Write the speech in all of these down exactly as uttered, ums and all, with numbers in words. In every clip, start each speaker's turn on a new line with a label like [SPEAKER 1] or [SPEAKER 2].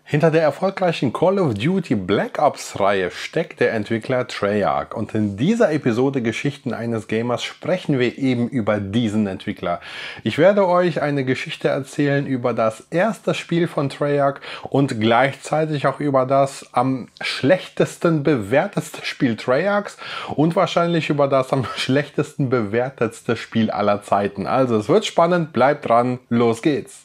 [SPEAKER 1] Hinter der erfolgreichen Call of Duty Black Ops Reihe steckt der Entwickler Treyarch und in dieser Episode Geschichten eines Gamers sprechen wir eben über diesen Entwickler. Ich werde euch eine Geschichte erzählen über das erste Spiel von Treyarch und gleichzeitig auch über das am schlechtesten bewertetste Spiel Treyarchs und wahrscheinlich über das am schlechtesten bewertetste Spiel aller Zeiten. Also es wird spannend, bleibt dran, los geht's!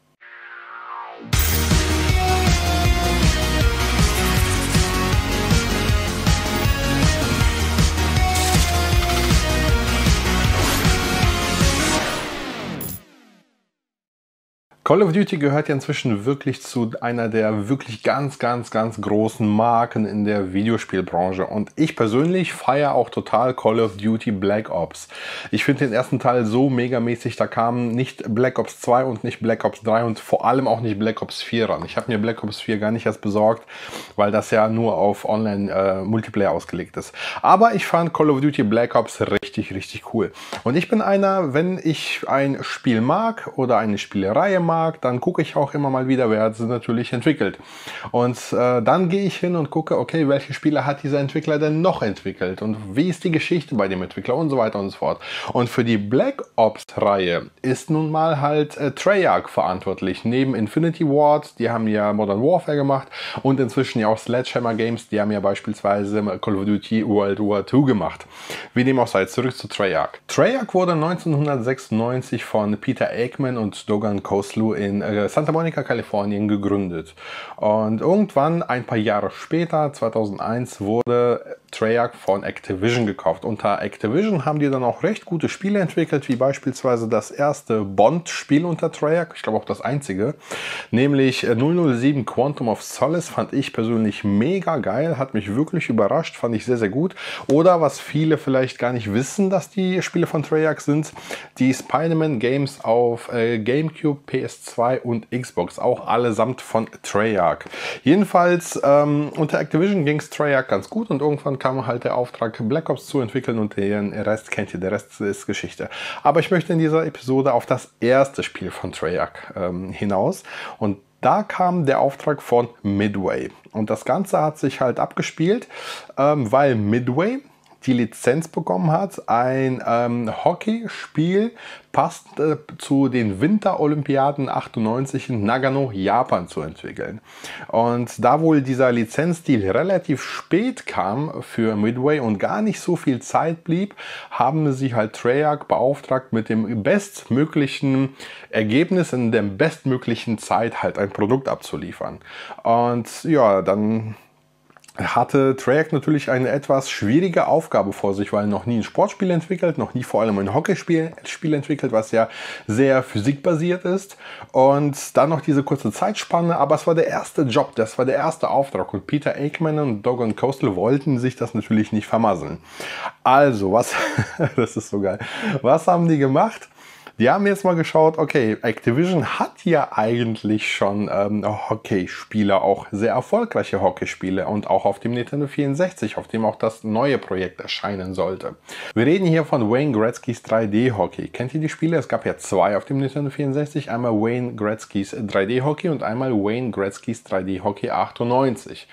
[SPEAKER 1] Call of Duty gehört ja inzwischen wirklich zu einer der wirklich ganz, ganz, ganz großen Marken in der Videospielbranche. Und ich persönlich feiere auch total Call of Duty Black Ops. Ich finde den ersten Teil so megamäßig, da kam nicht Black Ops zwei und nicht Black Ops drei und vor allem auch nicht Black Ops vier ran. Ich habe mir Black Ops vier gar nicht erst besorgt, weil das ja nur auf Online-Multiplayer äh, ausgelegt ist. Aber ich fand Call of Duty Black Ops richtig, richtig cool. Und ich bin einer, wenn ich ein Spiel mag oder eine Spielereihe mag, dann gucke ich auch immer mal wieder, wer hat es natürlich entwickelt. Und äh, dann gehe ich hin und gucke, okay, welche Spiele hat dieser Entwickler denn noch entwickelt und wie ist die Geschichte bei dem Entwickler und so weiter und so fort. Und für die Black Ops Reihe ist nun mal halt äh, Treyarch verantwortlich. Neben Infinity Ward, die haben ja Modern Warfare gemacht und inzwischen ja auch Sledgehammer Games, die haben ja beispielsweise Call of Duty World War zwei gemacht. Wie dem auch sei, zurück zu Treyarch. Treyarch wurde neunzehnhundertsechsundneunzig von Peter Aikman und Dogan Coaslew in Santa Monica, Kalifornien gegründet. Und irgendwann, ein paar Jahre später, zweitausendeins, wurde Treyarch von Activision gekauft. Unter Activision haben die dann auch recht gute Spiele entwickelt, wie beispielsweise das erste Bond-Spiel unter Treyarch, ich glaube auch das einzige, nämlich null null sieben Quantum of Solace, fand ich persönlich mega geil, hat mich wirklich überrascht, fand ich sehr, sehr gut. Oder was viele vielleicht gar nicht wissen, dass die Spiele von Treyarch sind, die Spider-Man Games auf äh, GameCube, P S zwei und Xbox, auch allesamt von Treyarch. Jedenfalls ähm, unter Activision ging es Treyarch ganz gut und irgendwann kam halt der Auftrag, Black Ops zu entwickeln und den Rest kennt ihr, der Rest ist Geschichte. Aber ich möchte in dieser Episode auf das erste Spiel von Treyarch ähm, hinaus und da kam der Auftrag von Midway und das Ganze hat sich halt abgespielt, ähm, weil Midway die Lizenz bekommen hat, ein ähm, Hockeyspiel passend äh, zu den Winterolympiaden achtundneunzig in Nagano, Japan zu entwickeln. Und da wohl dieser Lizenzdeal relativ spät kam für Midway und gar nicht so viel Zeit blieb, haben sie halt Treyarch beauftragt, mit dem bestmöglichen Ergebnis in der bestmöglichen Zeit halt ein Produkt abzuliefern. Und ja, dann hatte Treyarch natürlich eine etwas schwierige Aufgabe vor sich, weil noch nie ein Sportspiel entwickelt, noch nie vor allem ein Hockeyspiel Spiel entwickelt, was ja sehr physikbasiert ist und dann noch diese kurze Zeitspanne, aber es war der erste Job, das war der erste Auftrag und Peter Aikman und Dogan Coaslew wollten sich das natürlich nicht vermasseln. Also, was, das ist so geil, was haben die gemacht? Die haben jetzt mal geschaut, okay, Activision hat ja eigentlich schon ähm, Hockeyspiele, auch sehr erfolgreiche Hockeyspiele und auch auf dem Nintendo vierundsechzig, auf dem auch das neue Projekt erscheinen sollte. Wir reden hier von Wayne Gretzkys drei D Hockey. Kennt ihr die Spiele? Es gab ja zwei auf dem Nintendo vierundsechzig, einmal Wayne Gretzkys drei D Hockey und einmal Wayne Gretzkys drei D Hockey achtundneunzig.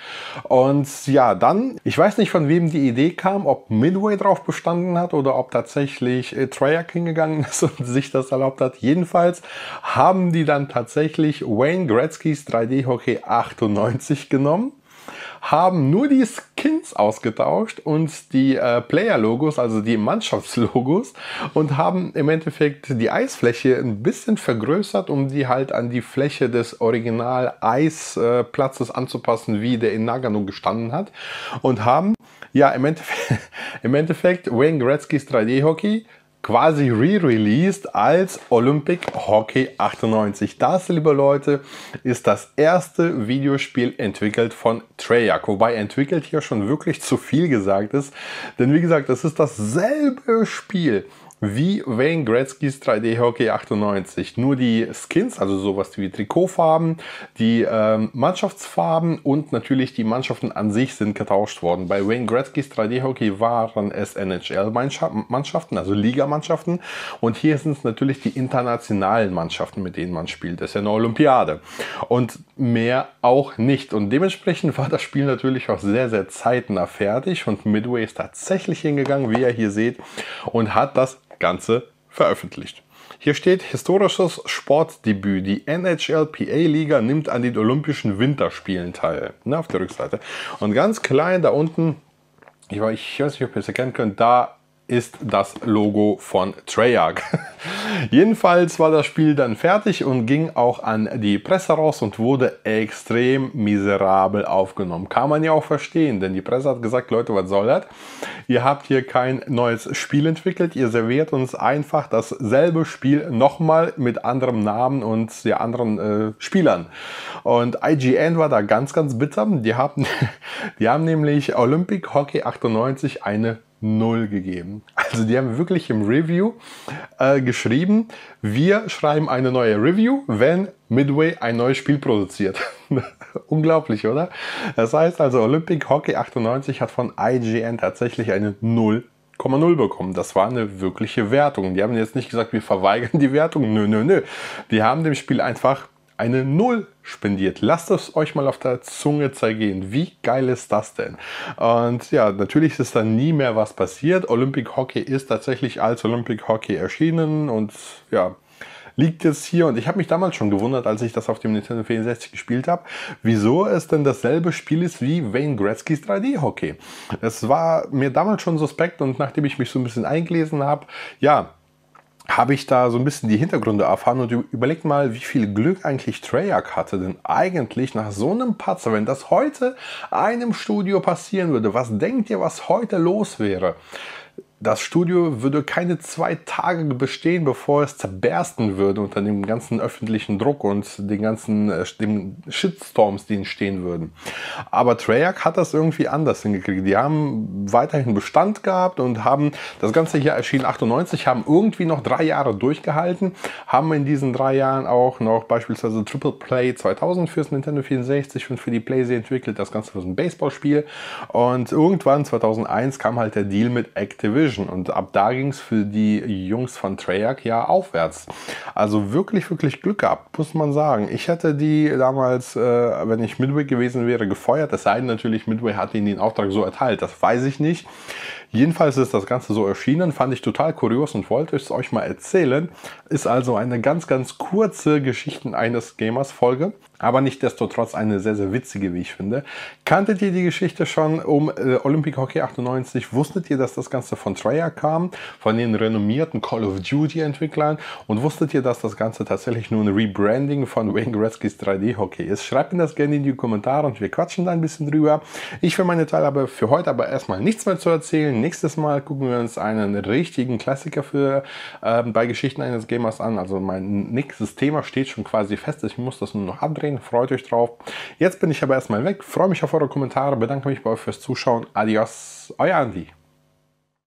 [SPEAKER 1] Und ja, dann, ich weiß nicht, von wem die Idee kam, ob Midway drauf bestanden hat oder ob tatsächlich äh, Treyarch hingegangen ist und sich das erlaubt hat. Jedenfalls haben die dann tatsächlich Wayne Gretzkys drei D Hockey achtundneunzig genommen, haben nur die Skins ausgetauscht und die äh, Player-Logos, also die Mannschaftslogos und haben im Endeffekt die Eisfläche ein bisschen vergrößert, um die halt an die Fläche des Original-Eisplatzes äh, anzupassen, wie der in Nagano gestanden hat und haben ja im Endeffekt, im Endeffekt Wayne Gretzkys drei D Hockey quasi re-released als Olympic Hockey achtundneunzig. Das, liebe Leute, ist das erste Videospiel entwickelt von Treyarch. Wobei entwickelt hier schon wirklich zu viel gesagt ist. Denn wie gesagt, es ist dasselbe Spiel wie Wayne Gretzkys drei D Hockey achtundneunzig. Nur die Skins, also sowas wie Trikotfarben, die ähm, Mannschaftsfarben und natürlich die Mannschaften an sich sind getauscht worden. Bei Wayne Gretzkys drei D Hockey waren es N H L-Mannschaften, also Ligamannschaften. Und hier sind es natürlich die internationalen Mannschaften, mit denen man spielt. Das ist ja eine Olympiade. Und mehr auch nicht. Und dementsprechend war das Spiel natürlich auch sehr, sehr zeitnah fertig. Und Midway ist tatsächlich hingegangen, wie ihr hier seht, und hat das Ganze veröffentlicht. Hier steht historisches Sportdebüt. Die N H L P A-Liga nimmt an den Olympischen Winterspielen teil. Ne, auf der Rückseite. Und ganz klein da unten, ich weiß nicht, ob ihr es erkennen könnt, da ist das Logo von Treyarch. Jedenfalls war das Spiel dann fertig und ging auch an die Presse raus und wurde extrem miserabel aufgenommen. Kann man ja auch verstehen, denn die Presse hat gesagt, Leute, was soll das? Ihr habt hier kein neues Spiel entwickelt, ihr serviert uns einfach dasselbe Spiel nochmal mit anderem Namen und ja, anderen äh, Spielern. Und I G N war da ganz, ganz bitter. Die haben, die haben nämlich Olympic Hockey achtundneunzig eine null gegeben. Also die haben wirklich im Review äh, geschrieben, wir schreiben eine neue Review, wenn Midway ein neues Spiel produziert. Unglaublich, oder? Das heißt also, Olympic Hockey achtundneunzig hat von I G N tatsächlich eine null Komma null bekommen. Das war eine wirkliche Wertung. Die haben jetzt nicht gesagt, wir verweigern die Wertung. Nö, nö, nö. Die haben dem Spiel einfach eine null spendiert. Lasst es euch mal auf der Zunge zergehen. Wie geil ist das denn? Und ja, natürlich ist dann nie mehr was passiert. Olympic Hockey ist tatsächlich als Olympic Hockey erschienen und ja, liegt jetzt hier. Und ich habe mich damals schon gewundert, als ich das auf dem Nintendo vierundsechzig gespielt habe, wieso es denn dasselbe Spiel ist wie Wayne Gretzkys drei D Hockey. Es war mir damals schon suspekt und nachdem ich mich so ein bisschen eingelesen habe, ja, habe ich da so ein bisschen die Hintergründe erfahren und überlegt mal, wie viel Glück eigentlich Treyarch hatte. Denn eigentlich nach so einem Patzer, wenn das heute einem Studio passieren würde, was denkt ihr, was heute los wäre? Das Studio würde keine zwei Tage bestehen, bevor es zerbersten würde unter dem ganzen öffentlichen Druck und den ganzen äh, den Shitstorms, die entstehen würden. Aber Treyarch hat das irgendwie anders hingekriegt. Die haben weiterhin Bestand gehabt und haben, das ganze hier erschien achtundneunzig, haben irgendwie noch drei Jahre durchgehalten, haben in diesen drei Jahren auch noch beispielsweise Triple Play zweitausend fürs Nintendo vierundsechzig und für die PlayStation entwickelt, das Ganze für ein Baseballspiel. Und irgendwann zweitausendeins kam halt der Deal mit Activision. Und ab da ging es für die Jungs von Treyarch ja aufwärts. Also wirklich, wirklich Glück gehabt, muss man sagen. Ich hätte die damals, äh, wenn ich Midway gewesen wäre, gefeuert. Es sei denn natürlich, Midway hat ihnen den Auftrag so erteilt. Das weiß ich nicht. Jedenfalls ist das Ganze so erschienen, fand ich total kurios und wollte es euch mal erzählen. Ist also eine ganz, ganz kurze Geschichten eines Gamers Folge, aber nichtsdestotrotz eine sehr, sehr witzige, wie ich finde. Kanntet ihr die Geschichte schon um äh, Olympic Hockey achtundneunzig? Wusstet ihr, dass das Ganze von Treyarch kam, von den renommierten Call of Duty Entwicklern? Und wusstet ihr, dass das Ganze tatsächlich nur ein Rebranding von Wayne Gretzkys drei D Hockey ist? Schreibt mir das gerne in die Kommentare und wir quatschen da ein bisschen drüber. Ich für meine Teil habe für heute aber erstmal nichts mehr zu erzählen. Nächstes Mal gucken wir uns einen richtigen Klassiker für äh, bei Geschichten eines Gamers an. Also mein nächstes Thema steht schon quasi fest. Ich muss das nur noch abdrehen. Freut euch drauf. Jetzt bin ich aber erstmal weg. Freue mich auf eure Kommentare. Bedanke mich bei euch fürs Zuschauen. Adios, euer Andi.